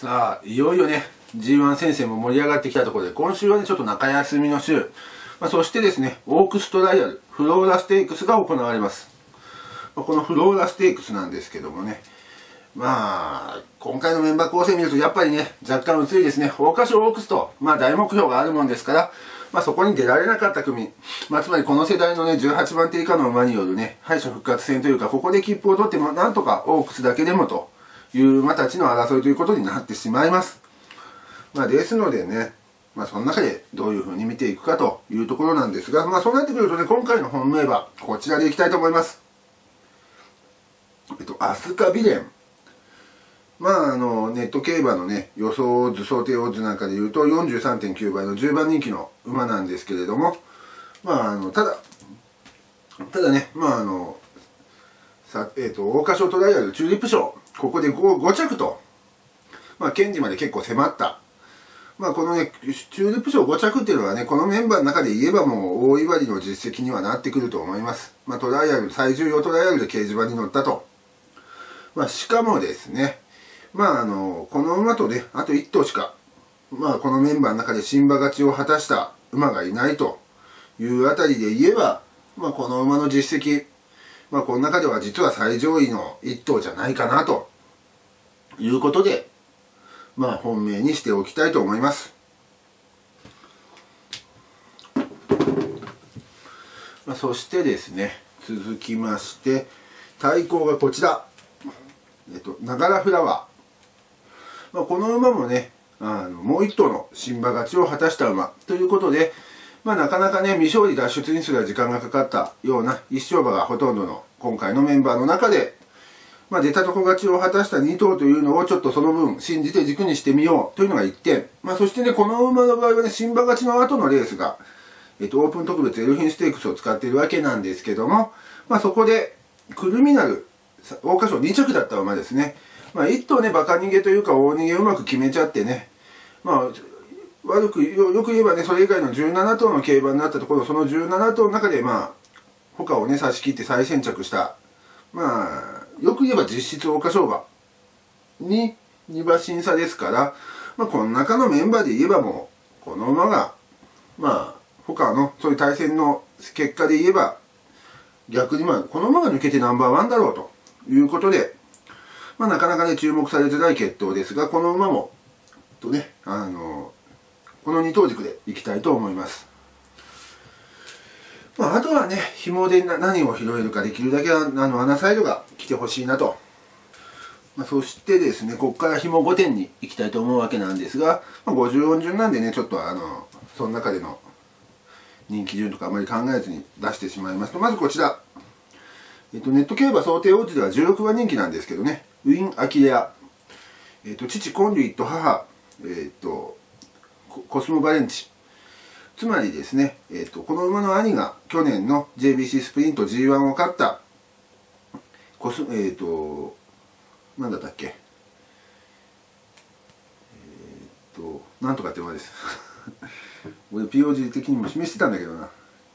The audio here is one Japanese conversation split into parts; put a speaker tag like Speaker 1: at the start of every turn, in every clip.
Speaker 1: さあいよいよね G1 戦線も盛り上がってきたところで、今週はねちょっと中休みの週、そしてですねオークストライアルフローラステークスが行われます。このフローラステークスなんですけどもね、今回のメンバー構成見るとやっぱりね若干薄いですね。桜花賞オークスと大目標があるもんですから、そこに出られなかった組、つまりこの世代のね18番手以下の馬によるね敗者復活戦というか、ここで切符を取ってもなんとかオークスだけでもという馬たちの争いということになってしまいます。ですのでね、その中でどういう風に見ていくかというところなんですが、そうなってくるとね、今回の本命馬こちらでいきたいと思います。アスカビレン。ネット競馬のね予想図想定オッズなんかでいうと 43.9 倍の10番人気の馬なんですけれども、ただね桜花賞トライアルチューリップ賞、ここで 5着と、ケンジまで結構迫った、このねチューリップ賞5着っていうのはね、このメンバーの中で言えばもう大いばりの実績にはなってくると思います。トライアル最重要トライアルで掲示板に乗ったと。しかもですね、この馬とねあと1頭しかこのメンバーの中で新馬勝ちを果たした馬がいないというあたりで言えば、この馬の実績、この中では実は最上位の1頭じゃないかなということで、本命にしておきたいと思います。そしてですね、続きまして対抗がこちら、ナガラフラワー。この馬もねもう1頭の新馬勝ちを果たした馬ということで、なかなかね未勝利脱出にすら時間がかかったような一勝馬がほとんどの今回のメンバーの中で、出たとこ勝ちを果たした2頭というのをちょっとその分信じて軸にしてみようというのが1点。そしてねこの馬の場合はね新馬勝ちの後のレースが、オープン特別エルフィンステークスを使っているわけなんですけども、そこでクルミナル桜花賞2着だった馬ですね。1頭ねバカ逃げというか大逃げうまく決めちゃってね、よく言えばねそれ以外の17頭の競馬になったところ、その17頭の中で他をね差し切って再先着した、よく言えば実質桜花賞馬に2馬審査ですから、この中のメンバーで言えばもうこの馬が他のそういう対戦の結果で言えば逆にこの馬が抜けてナンバーワンだろうということで、なかなかね注目されづらい決闘ですが、この馬もこの2頭軸でいきたいと思います。あとはね紐で何を拾えるか、できるだけアナサイドが来てほしいなと。そしてですねここから紐5点にいきたいと思うわけなんですが、50音順なんでねちょっとその中での人気順とかあまり考えずに出してしまいますと、まずこちら、ネット競馬想定オッズでは16番人気なんですけどね、ウィン・アキレア、父コンデュイット、母コスモ・バレンチ。つまりですね、この馬の兄が去年の JBC スプリント G1 を勝ったなんだったっけ、なんとかって馬です。俺 POG 的にも示してたんだけどな。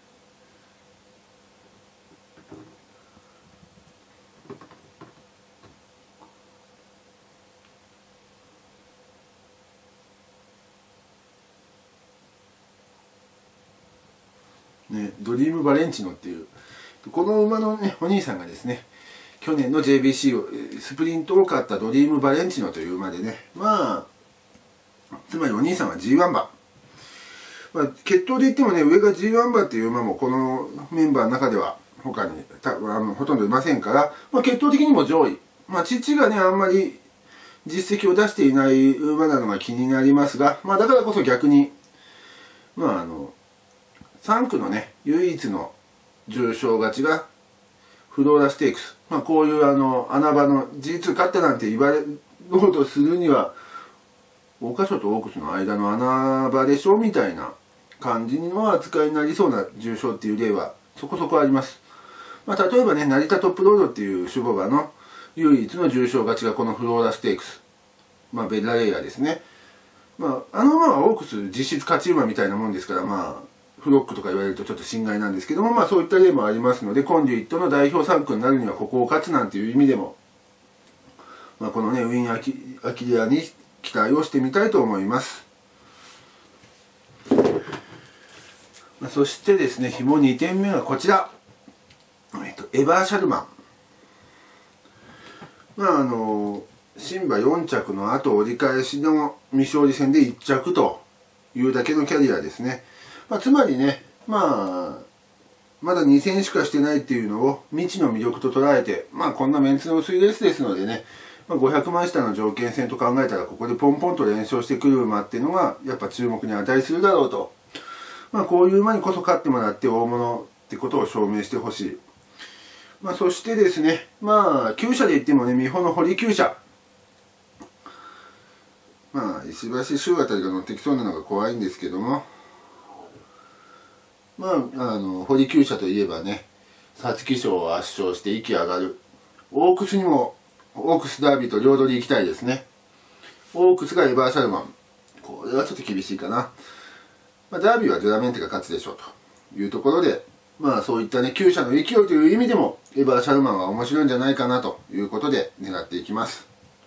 Speaker 1: ドリームバレンチノっていうこの馬のねお兄さんがですね去年の JBC スプリントを勝ったドリームバレンチノという馬でね、つまりお兄さんは G1 馬、血統で言ってもね上が G1 馬っていう馬もこのメンバーの中では他にほとんどいませんから、血統的にも上位、父がねあんまり実績を出していない馬なのが気になりますが、だからこそ逆に3区のね唯一の重賞勝ちがフローラステークス、こういう穴場の G2 勝ったなんて言われようとするには桜花賞とオークスの間の穴場でしょみたいな感じの扱いになりそうな重賞っていう例はそこそこあります。例えばね成田トップロードっていう種牡馬の唯一の重賞勝ちがこのフローラステークス、ベッラレイヤですね。馬はオークス実質勝ち馬みたいなもんですから、フロックとか言われるとちょっと心外なんですけども、そういった例もありますので、コンデュイットの代表3区になるにはここを勝つなんていう意味でも、このねウィン・アキレアに期期待をしてみたいと思います。そしてですね、紐2点目はこちら、エバーシャルマン。牝馬4着の後折り返しの未勝利戦で1着というだけのキャリアですね。つまりね、まだ2戦しかしてないっていうのを未知の魅力と捉えて、こんなメンツの薄いレースですのでね、500万下の条件戦と考えたら、ここでポンポンと連勝してくる馬っていうのがやっぱ注目に値するだろうと。こういう馬にこそ勝ってもらって大物ってことを証明してほしい。そしてですね、厩舎で言ってもね、美穂の堀厩舎。石橋周あたりが乗ってきそうなのが怖いんですけども、堀厩舎といえばね、皐月賞を圧勝して息上がる。オークスにも、オークスダービーと両取り行きたいですね。オークスがエバーシャルマン。これはちょっと厳しいかな。ダービーはデュラメンテが勝つでしょうというところで、そういったね、厩舎の勢いという意味でも、エバーシャルマンは面白いんじゃないかなということで狙っていきます。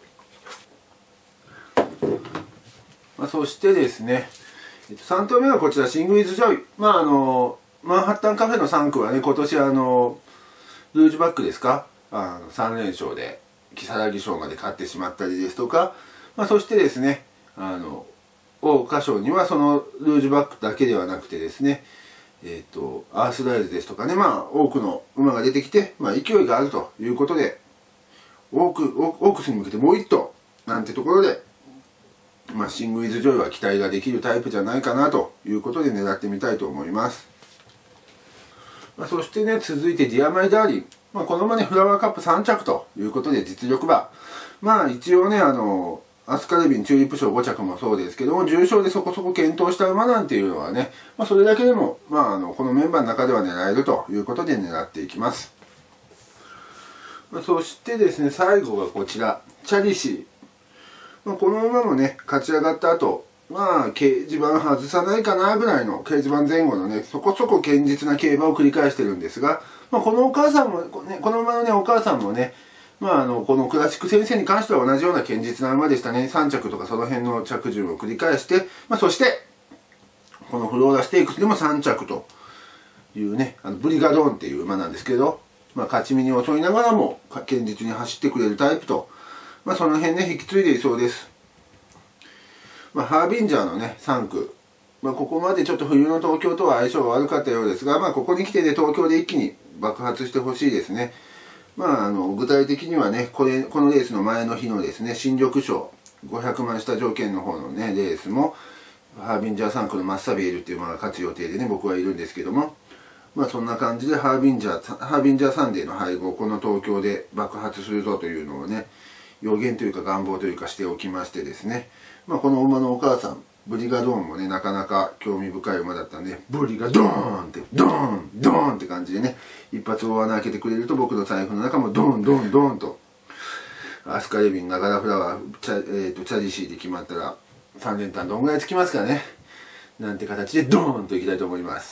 Speaker 1: そしてですね、3頭目はこちら、シング・ウィズ・ジョイ。マンハッタンカフェの3区はね、今年ルージュバックですか、3連勝で、如月賞まで勝ってしまったりですとか、そしてですね、桜花賞にはそのルージュバックだけではなくてですね、アースライズですとかね、多くの馬が出てきて、勢いがあるということで、オークスに向けてもう1頭なんてところで、シング・ウィズ・ジョイは期待ができるタイプじゃないかなということで狙ってみたいと思います。そしてね、続いてディアマイ・ダーリン。この馬ね、フラワーカップ3着ということで実力馬。一応ね、アスカレビンチューリップ賞5着もそうですけども、重賞でそこそこ検討した馬なんていうのはね、それだけでも、このメンバーの中では狙えるということで狙っていきます。そしてですね、最後がこちら、チャリシー。この馬もね、勝ち上がった後、掲示板外さないかなぐらいの掲示板前後のね、そこそこ堅実な競馬を繰り返してるんですが、このお母さんも、ね、この馬のね、お母さんもね、このクラシック先生に関しては同じような堅実な馬でしたね。3着とかその辺の着順を繰り返して、そして、このフローラステークスでも3着というね、ブリガドーンっていう馬なんですけど、勝ち身に遅いながらも堅実に走ってくれるタイプと、その辺ね、引き継いでいそうです。ハービンジャーのね、3区。ここまでちょっと冬の東京とは相性が悪かったようですが、ここに来てね、東京で一気に爆発してほしいですね。具体的にはね、このレースの前の日のですね、新緑賞、500万下条件の方のね、レースも、ハービンジャー3区のマッサビエルっていう馬が勝つ予定でね、僕はいるんですけども、そんな感じでハービンジャーサンデーの配合、この東京で爆発するぞというのをね、予言というか願望というかしておきましてですね、この馬のお母さん、ブリガドーンもね、なかなか興味深い馬だったんで、ブリガドーンって、ドーン、ドーンって感じでね、一発大穴開けてくれると僕の財布の中もドーン、ドーン、ドーンと、アスカレビン、ナガラフラワー、チャジシーで決まったら、3連単どんぐらいつきますかね、なんて形でドーンといきたいと思います。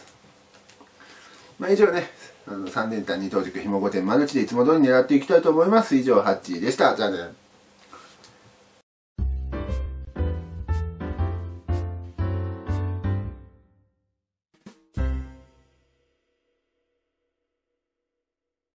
Speaker 1: 以上ね、3連単2等軸ひも5点マルチでいつも通り狙っていきたいと思います。以上、ハッチーでした。じゃあね。